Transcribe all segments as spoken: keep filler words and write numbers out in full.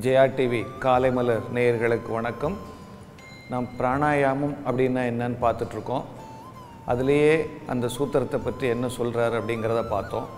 Jaya TV காலைமலர் நேயர்களுக்கு வணக்கம். நாம் பிராணாயாமம் அப்படின்னா என்னன்னு பார்த்துட்ருக்கோம். அதுலேயே அந்த சூத்திரத்தை பற்றி என்ன சொல்கிறார் அப்படிங்கிறத பார்த்தோம்.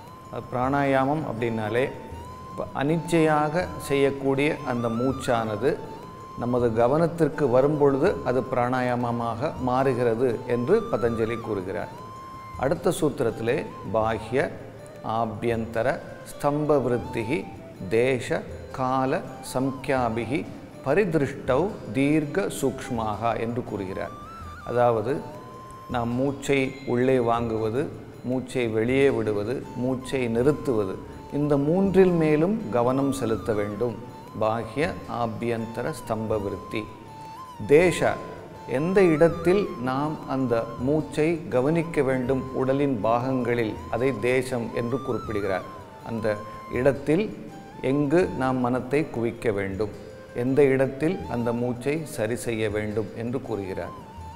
பிராணாயாமம் அப்படின்னாலே இப்போ அனிச்சையாக செய்யக்கூடிய அந்த மூச்சானது நமது கவனத்திற்கு வரும்பொழுது அது பிராணாயாமமாக மாறுகிறது என்று பதஞ்சலி கூறுகிறார். அடுத்த சூத்திரத்திலே பாஹ்ய ஆபியந்தர ஸ்தம்ப விருத்திகி தேச கால சம்க்யாபிகி பரிதிருஷ்டவ் தீர்க்க சூக்ஷ்மாக என்று கூறுகிறார். அதாவது நாம் மூச்சை உள்ளே வாங்குவது, மூச்சை வெளியே விடுவது, மூச்சை நிறுத்துவது, இந்த மூன்றில் மேலும் கவனம் செலுத்த வேண்டும். பாஹ்ய ஆபியந்தர ஸ்தம்ப விருத்தி. தேச, எந்த இடத்தில் நாம் அந்த மூச்சை கவனிக்க வேண்டும், உடலின் பாகங்களில், அதை தேசம் என்று குறிப்பிடுகிறார். அந்த இடத்தில் எங்கு நாம் மனத்தை குவிக்க வேண்டும், எந்த இடத்தில் அந்த மூச்சை சரி செய்ய வேண்டும் என்று கூறுகிறார்.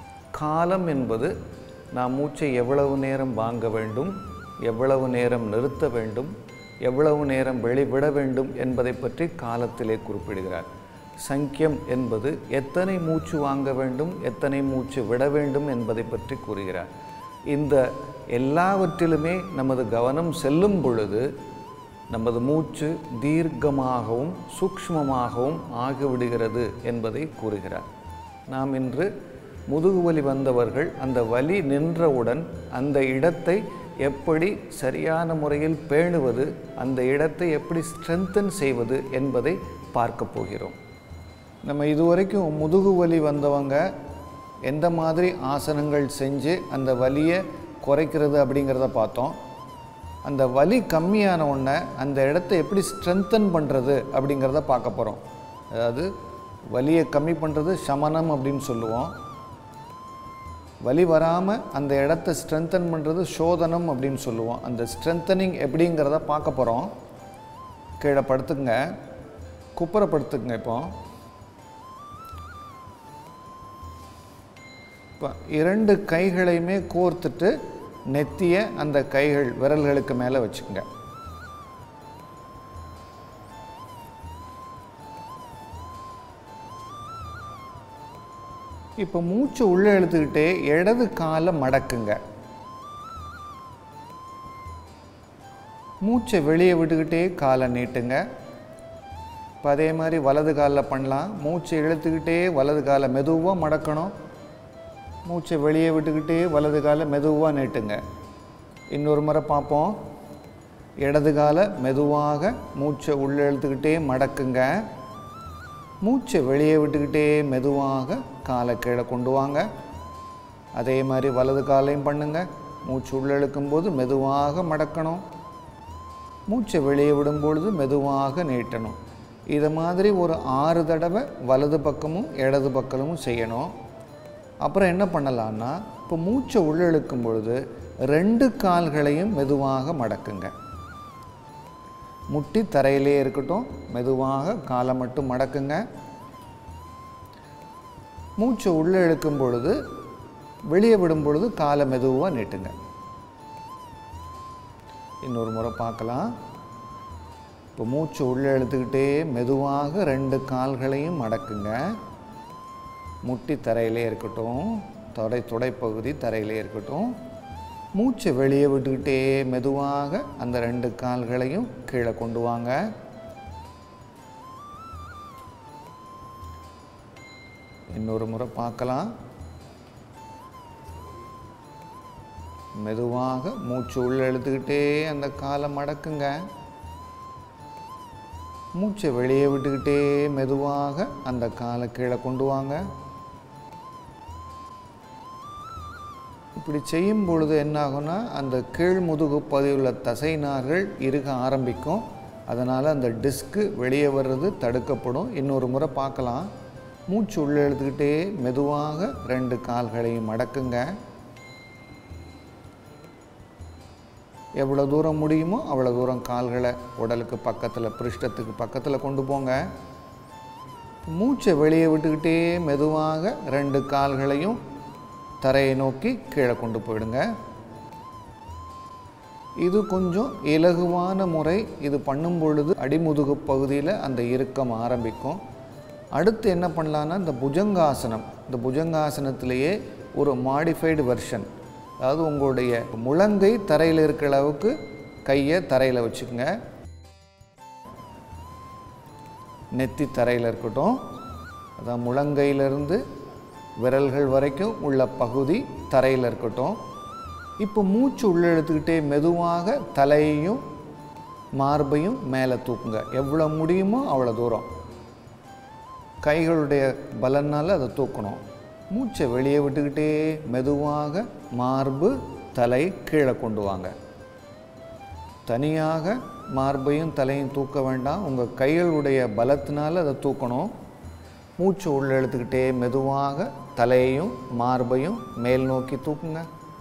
காலம் என்பது நாம் மூச்சை எவ்வளவு நேரம் வாங்க வேண்டும், எவ்வளவு நேரம் நிறுத்த வேண்டும், எவ்வளவு நேரம் வெளிவிட வேண்டும் என்பதை பற்றி காலத்திலே குறிப்பிடுகிறார். சங்கியம் என்பது எத்தனை மூச்சு வாங்க வேண்டும், எத்தனை மூச்சு விட வேண்டும் என்பதை பற்றி கூறுகிறார். இந்த எல்லாவற்றிலுமே நமது கவனம் செல்லும் பொழுது நமது மூச்சு தீர்க்கமாகவும் சூக்ஷ்மமாகவும் ஆகிவிடுகிறது என்பதை கூறுகிறார். நாம் இன்று முதுகு வலி வந்தவர்கள் அந்த வலி நின்றவுடன் அந்த இடத்தை எப்படி சரியான முறையில் பேணுவது, அந்த இடத்தை எப்படி ஸ்ட்ரென்தன் செய்வது என்பதை பார்க்க போகிறோம். நம்ம இதுவரைக்கும் முதுகு வலி வந்தவங்க எந்த மாதிரி ஆசனங்கள் செஞ்சு அந்த வலியை குறைக்கிறது அப்படிங்கிறத பார்த்தோம். அந்த வலி கம்மியான உடனே அந்த இடத்த எப்படி ஸ்ட்ரென்தன் பண்ணுறது அப்படிங்கிறத பார்க்க போகிறோம். அதாவது வலியை கம்மி பண்ணுறது சமனம் அப்படின்னு சொல்லுவோம். வலி வராமல் அந்த இடத்த ஸ்ட்ரென்தன் பண்ணுறது சோதனம் அப்படின்னு சொல்லுவோம். அந்த ஸ்ட்ரென்தனிங் எப்படிங்கிறத பார்க்க போகிறோம். கீழே படுத்துங்க, குப்புரை படுத்துக்குங்க. இப்போ இப்போ இரண்டு கைகளையுமே கோர்த்துட்டு நெத்திய அந்த கைகள் விரல்களுக்கு மேலே வச்சுக்கோங்க. இப்போ மூச்சு உள்ளே இழுத்துக்கிட்டே இடது காலை மடக்குங்க. மூச்சை வெளியே விட்டுக்கிட்டே காலை நீட்டுங்க. இப்போ அதே மாதிரி வலது காலில் பண்ணலாம். மூச்சை இழுத்துக்கிட்டே வலது காலை மெதுவாக மடக்கணும். மூச்சை வெளியே விட்டுக்கிட்டே வலது காலை மெதுவாக நீட்டுங்க. இன்னொரு முறை பார்ப்போம். இடது காலை மெதுவாக மூச்சை உள்ளே இழுத்துக்கிட்டே மடக்குங்க. மூச்சை வெளியே விட்டுக்கிட்டே மெதுவாக காலை கீழே கொண்டு வாங்க. அதே மாதிரி வலது காலையும் பண்ணுங்க. மூச்சு உள்ளே இழுக்கும்போது மெதுவாக மடக்கணும். மூச்சை வெளியே விடும்பொழுது மெதுவாக நீட்டணும். இதை மாதிரி ஒரு ஆறு தடவை வலது பக்கமும் இடது பக்கமும் செய்யணும். அப்புறம் என்ன பண்ணலான்னா, இப்போ மூச்சை உள்ளே இழுக்கும் பொழுது ரெண்டு கால்களையும் மெதுவாக மடக்குங்க. முட்டி தரையிலே இருக்கட்டும், மெதுவாக காலை மட்டும் மடக்குங்க. மூச்சை உள்ளே இழுக்கும் பொழுது வெளியே விடும் பொழுது காலை மெதுவாக நீட்டுங்க. இன்னொரு முறை பார்க்கலாம். இப்போ மூச்சு உள்ளே இழுத்துக்கிட்டே மெதுவாக ரெண்டு கால்களையும் மடக்குங்க. முட்டி தரையிலே இருக்கட்டும், தொடை துடைப்பகுதி தரையிலே இருக்கட்டும். மூச்சை வெளியே விட்டுக்கிட்டே மெதுவாக அந்த ரெண்டு கால்களையும் கீழே கொண்டு வாங்க. இன்னொரு முறை பார்க்கலாம். மெதுவாக மூச்சு உள்ளே இழுத்துக்கிட்டே அந்த காலை மடக்குங்க. மூச்சை வெளியே விட்டுக்கிட்டே மெதுவாக அந்த காலை கீழே கொண்டு வாங்க. இப்படி செய்யும் பொழுது என்னாகும்னா, அந்த கீழ் முதுகு பகுதியுள்ள தசை நார்கள் இறுக ஆரம்பிக்கும். அதனால் அந்த டிஸ்க்கு வெளியே வர்றது தடுக்கப்படும். இன்னொரு முறை பார்க்கலாம். மூச்சு உள்ளே இழுத்துக்கிட்டே மெதுவாக ரெண்டு கால்களையும் மடக்குங்க. எவ்வளோ தூரம் முடியுமோ அவ்வளோ தூரம் கால்களை உடலுக்கு பக்கத்தில், பிருஷ்டத்துக்கு பக்கத்தில் கொண்டு போங்க. மூச்சை வெளியே விட்டுக்கிட்டே மெதுவாக ரெண்டு கால்களையும் தரையை நோக்கி கீழே கொண்டு போயிடுங்க. இது கொஞ்சம் இலகுவான முறை. இது பண்ணும் பொழுது அடிமுதுகு பகுதியில் அந்த இறுக்கம் ஆரம்பிக்கும். அடுத்து என்ன பண்ணலான்னா இந்த புஜங்காசனம். இந்த புஜங்காசனத்திலேயே ஒரு மாடிஃபைடு வெர்ஷன், அதாவது உங்களுடைய முழங்கை தரையில் இருக்கிற அளவுக்கு கையை தரையில் வச்சுக்கோங்க. நெத்தி தரையில் இருக்கட்டும். அதான் முழங்கையிலிருந்து விரல்கள் வரைக்கும் உள்ள பகுதி தரையில் இருக்கட்டும். இப்போ மூச்சு உள்ளே எடுத்துக்கிட்டே மெதுவாக தலையையும் மார்பையும் மேலே தூக்குங்க. எவ்வளோ முடியுமோ அவ்வளோ தூரம் கைகளுடைய பலனால் அதை தூக்கணும். மூச்சை வெளியே விட்டுக்கிட்டே மெதுவாக மார்பு தலை கீழே கொண்டு வாங்க. தனியாக மார்பையும் தலையும் தூக்க வேண்டாம், உங்கள் கைகளுடைய பலத்தினால் அதை தூக்கணும். மூச்சு உள்ளே எடுத்துக்கிட்டே மெதுவாக தலையையும் மார்பையும் மேல் நோக்கி தூக்குங்க.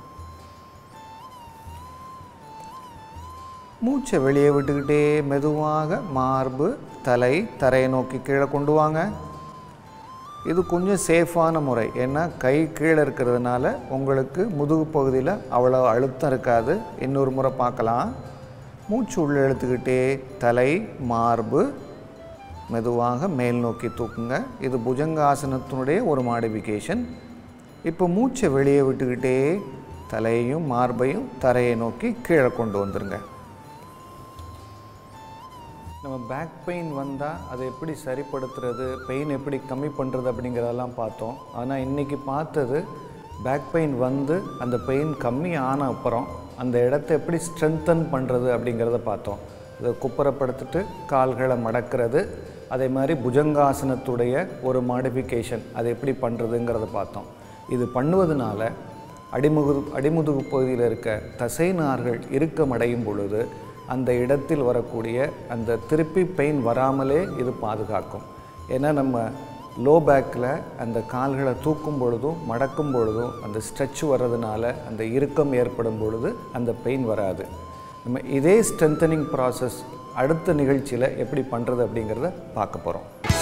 மூச்சை வெளியே விட்டுக்கிட்டே மெதுவாக மார்பு தலை தரையை நோக்கி கீழே கொண்டு வாங்க. இது கொஞ்சம் சேஃபான முறை, ஏன்னா கை கீழே இருக்கிறதுனால உங்களுக்கு முதுகு பகுதியில் அவ்வளோ அழுத்தம் இருக்காது. இன்னொரு முறை பார்க்கலாம். மூச்சு உள்ளே இழுத்துக்கிட்டே தலை மார்பு மெதுவாக மேல் நோக்கி தூக்குங்க. இது புஜங்காசனத்தினுடைய ஒரு மாடிஃபிகேஷன். இப்போ மூச்சை வெளியே விட்டுக்கிட்டே தலையையும் மார்பையும் தரையை நோக்கி கீழே கொண்டு வந்துருங்க. நம்ம பேக் பெயின் வந்தால் அதை எப்படி சரிப்படுத்துறது, பெயின் எப்படி கம்மி பண்ணுறது அப்படிங்கிறதெல்லாம் பார்த்தோம். ஆனால் இன்றைக்கி பார்த்தது பேக் பெயின் வந்து அந்த பெயின் கம்மி ஆன அப்புறம் அந்த இடத்த எப்படி ஸ்ட்ரென்தன் பண்ணுறது அப்படிங்கிறத பார்த்தோம். இதை குப்புறப்படுத்திட்டு கால்களை மடக்கிறது, அதே மாதிரி புஜங்காசனத்துடைய ஒரு மாடிஃபிகேஷன் அதை எப்படி பண்ணுறதுங்கிறத பார்த்தோம். இது பண்ணுவதனால அடிமுது அடிமுதுகு பகுதியில் இருக்க தசை நார்கள் இறுக்கமடையும் பொழுது அந்த இடத்தில் வரக்கூடிய அந்த திருப்பி பெயின் வராமலே இது பாதுகாக்கும். ஏன்னா நம்ம லோ பேக்கில் அந்த கால்களை தூக்கும் பொழுதும் மடக்கும் பொழுதும் அந்த ஸ்ட்ரெச் வர்றதுனால அந்த இறுக்கம் ஏற்படும் பொழுது அந்த பெயின் வராது. நம்ம இதே ஸ்ட்ரென்தனிங் ப்ராசஸ் அடுத்த நிகழ்ச்சியில் எப்படி பண்ணுறது அப்படிங்கிறத பார்க்க போகிறோம்.